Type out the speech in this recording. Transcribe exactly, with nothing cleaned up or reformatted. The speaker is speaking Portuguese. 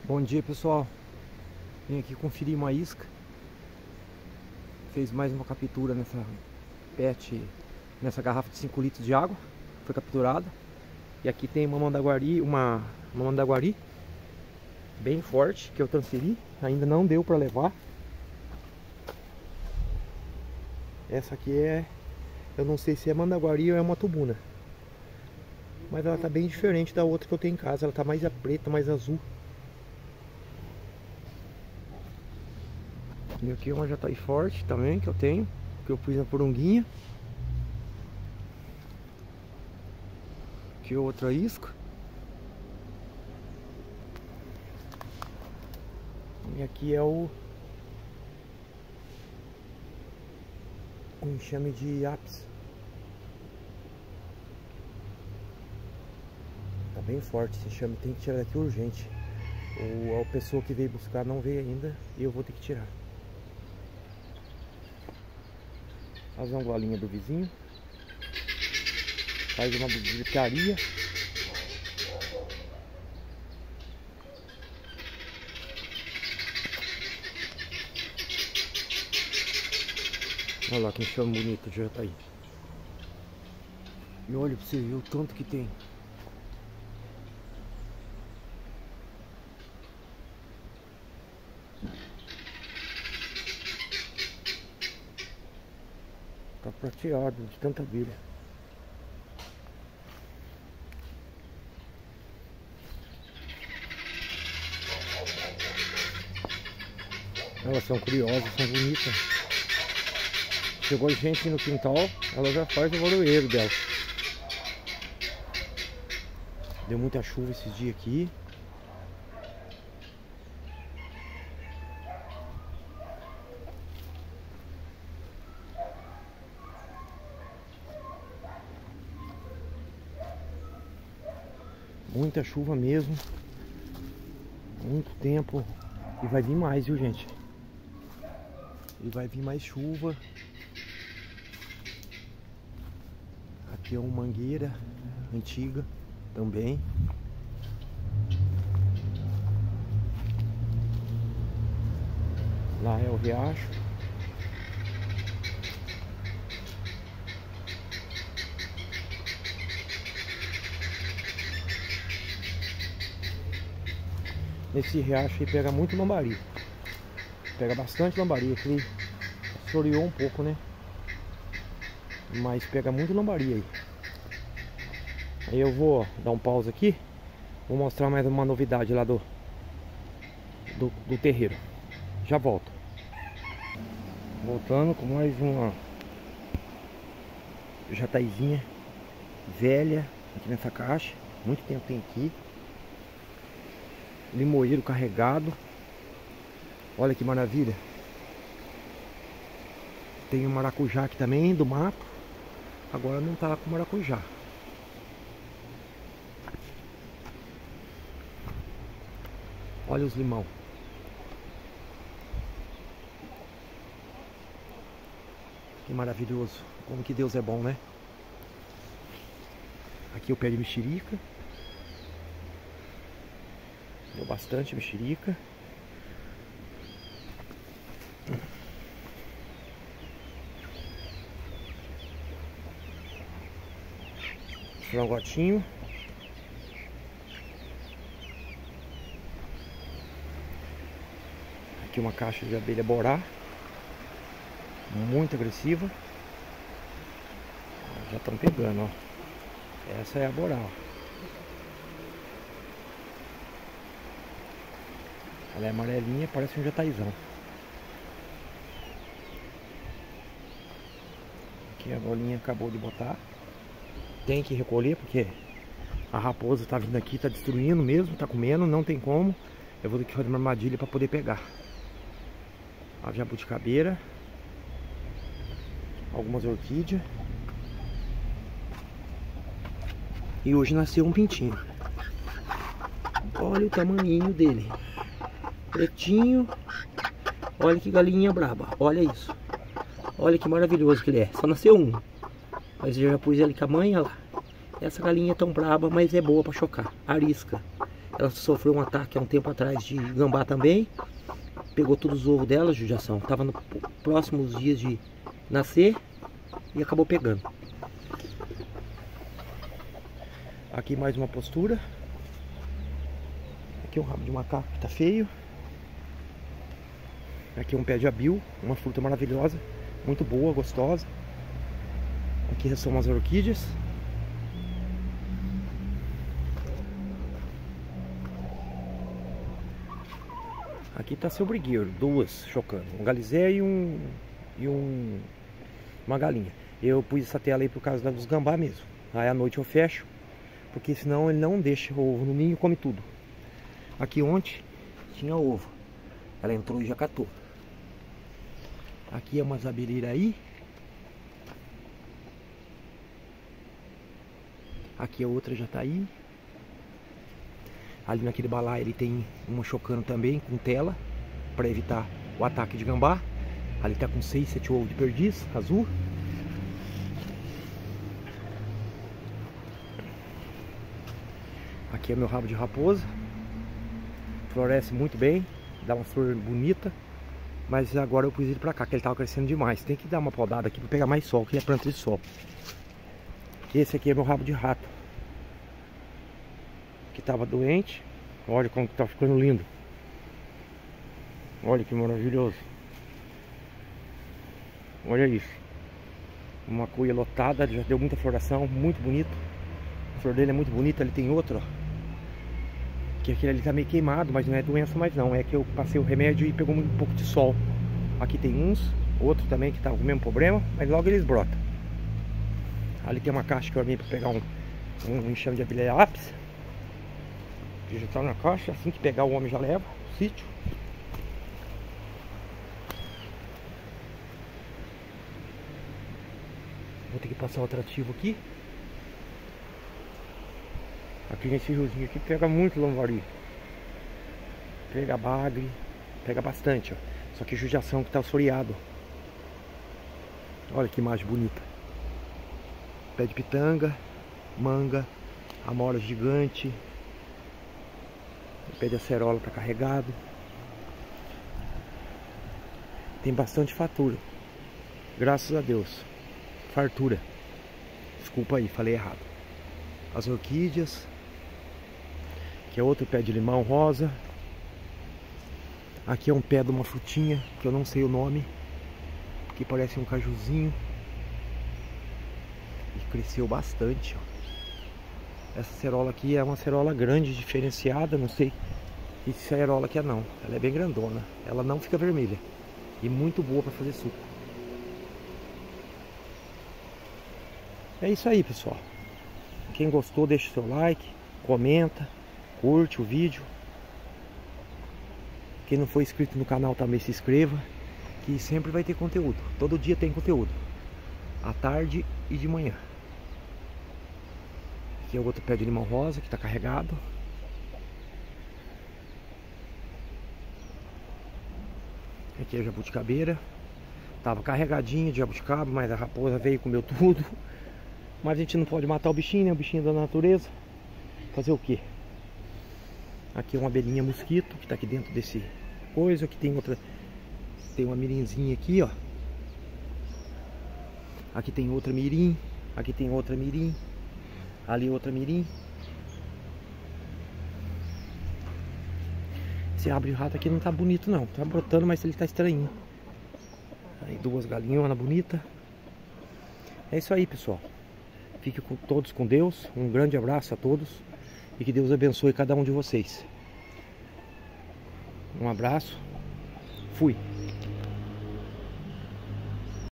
Bom dia, pessoal. Vim aqui conferir uma isca. Fez mais uma captura nessa pet, nessa garrafa de cinco litros de água. Foi capturada. E aqui tem uma mandaguari, uma, uma mandaguari bem forte que eu transferi. Ainda não deu para levar. Essa aqui é, eu não sei se é mandaguari ou é uma tubuna, mas ela tá bem diferente da outra que eu tenho em casa. Ela tá mais preta, mais azul. E aqui uma jataí forte também que eu tenho, que eu pus na poronguinha. Aqui outra isca. E aqui é o, o enxame de ápice. Tá bem forte esse enxame, tem que tirar daqui urgente. Ou a pessoa que veio buscar não veio ainda e eu vou ter que tirar. As angolinhas do vizinho. Faz uma gritaria. Olha lá que enxame bonito já tá aí. E olha pra você ver o tanto que tem. Tá prateado de tanta abelha. Elas são curiosas, são bonitas. Chegou gente no quintal, ela já faz o varoeiro dela. Deu muita chuva esses dias aqui. Muita chuva mesmo. Muito tempo. E vai vir mais, viu, gente? E vai vir mais chuva. Aqui é uma mangueira antiga também. Lá é o riacho. Nesse riacho aí pega muito lambari. Pega bastante lambari. Aqui assoreou um pouco, né? Mas pega muito lambari aí. Aí eu vou dar um pause aqui. Vou mostrar mais uma novidade lá do, do, do terreiro. Já volto. Voltando com mais uma jataizinha velha aqui nessa caixa. Muito tempo tem aqui. Limoeiro carregado. Olha que maravilha. Tem o maracujá aqui também do mato. Agora não tá com maracujá. Olha os limão. Que maravilhoso. Como que Deus é bom, né? Aqui o pé de mexerica. Deu bastante mexerica. Frangotinho. Aqui uma caixa de abelha borá. Muito agressiva. Já estão pegando, ó. Essa é a borá, ó. Ela é amarelinha, parece um jataizão. Aqui a bolinha acabou de botar. Tem que recolher porque a raposa tá vindo aqui, tá destruindo mesmo, tá comendo, não tem como. Eu vou ter que fazer uma armadilha para poder pegar. A jabuticabeira. Algumas orquídeas. E hoje nasceu um pintinho. Olha o tamanhinho dele. Pretinho. Olha que galinha braba. Olha isso. Olha que maravilhoso que ele é. Só nasceu um. Mas eu já pus ele com a mãe, olha lá. Essa galinha é tão braba, mas é boa para chocar. Arisca. Ela sofreu um ataque há um tempo atrás de gambá também. Pegou todos os ovos dela, judiação. Tava nos próximos dias de nascer e acabou pegando. Aqui mais uma postura. Aqui um rabo de macaco que tá feio. Aqui um pé de abil, uma fruta maravilhosa, muito boa, gostosa. Aqui são umas orquídeas. Aqui tá seu brigueiro, duas chocando, um galizé e um e um uma galinha. Eu pus essa tela aí por causa dos gambá mesmo. Aí à noite eu fecho, porque senão ele não deixa o ovo no ninho e come tudo. Aqui ontem tinha ovo, ela entrou e já catou. Aqui é umas abelheiras aí. Aqui a outra já tá aí. Ali naquele balaio ele tem uma chocando também com tela, para evitar o ataque de gambá. Ali tá com seis, sete ovos de perdiz azul. Aqui é meu rabo de raposa. Floresce muito bem, dá uma flor bonita. Mas agora eu pus ele pra cá, que ele tava crescendo demais. Tem que dar uma podada aqui pra pegar mais sol, que ele é planta de sol. Esse aqui é meu rabo de rato, que tava doente. Olha como que tá ficando lindo. Olha que maravilhoso. Olha isso. Uma cuia lotada, já deu muita floração, muito bonito. A flor dele é muito bonita, ele tem outro, ó. Que aquele ali tá meio queimado, mas não é doença mais não. É que eu passei o remédio e pegou um pouco de sol. Aqui tem uns, outro também que tá com o mesmo problema, mas logo eles brotam. Ali tem uma caixa que eu vim para pegar um, um enxame de abelha ápis. Que já tá na caixa, assim que pegar o homem já leva o sítio. Vou ter que passar o atrativo aqui. Aqui nesse riozinho aqui pega muito lambari. Pega bagre, pega bastante, ó. Só que judiação que tá assoreado. Olha que imagem bonita. Pé de pitanga, manga, amora gigante. Pé de acerola tá carregado. Tem bastante fatura. Graças a Deus. Fartura. Desculpa aí, falei errado. As orquídeas. Aqui é outro pé de limão rosa. Aqui é um pé de uma frutinha que eu não sei o nome, que parece um cajuzinho. E cresceu bastante, ó. Essa cerola aqui é uma cerola grande, diferenciada. Não sei que cerola que é não. Ela é bem grandona. Ela não fica vermelha. E muito boa para fazer suco. É isso aí, pessoal. Quem gostou, deixa o seu like, comenta, curte o vídeo. Quem não for inscrito no canal também se inscreva, que sempre vai ter conteúdo. Todo dia tem conteúdo, à tarde e de manhã. Aqui é o outro pé de limão rosa que está carregado. Aqui é a jabuticabeira. Tava carregadinha de jabuticaba, mas a raposa veio e comeu tudo. Mas a gente não pode matar o bichinho, né? O bichinho da natureza. Fazer o quê? Aqui é uma abelhinha mosquito que tá aqui dentro desse coisa. Aqui tem outra. Tem uma mirinzinha aqui, ó. Aqui tem outra mirim. Aqui tem outra mirim. Ali outra mirim. Esse rabo de rato aqui não tá bonito não. Tá brotando, mas ele tá estranho. Aí duas galinhonas bonitas. É isso aí, pessoal. Fique com todos com Deus. Um grande abraço a todos. E que Deus abençoe cada um de vocês. Um abraço. Fui.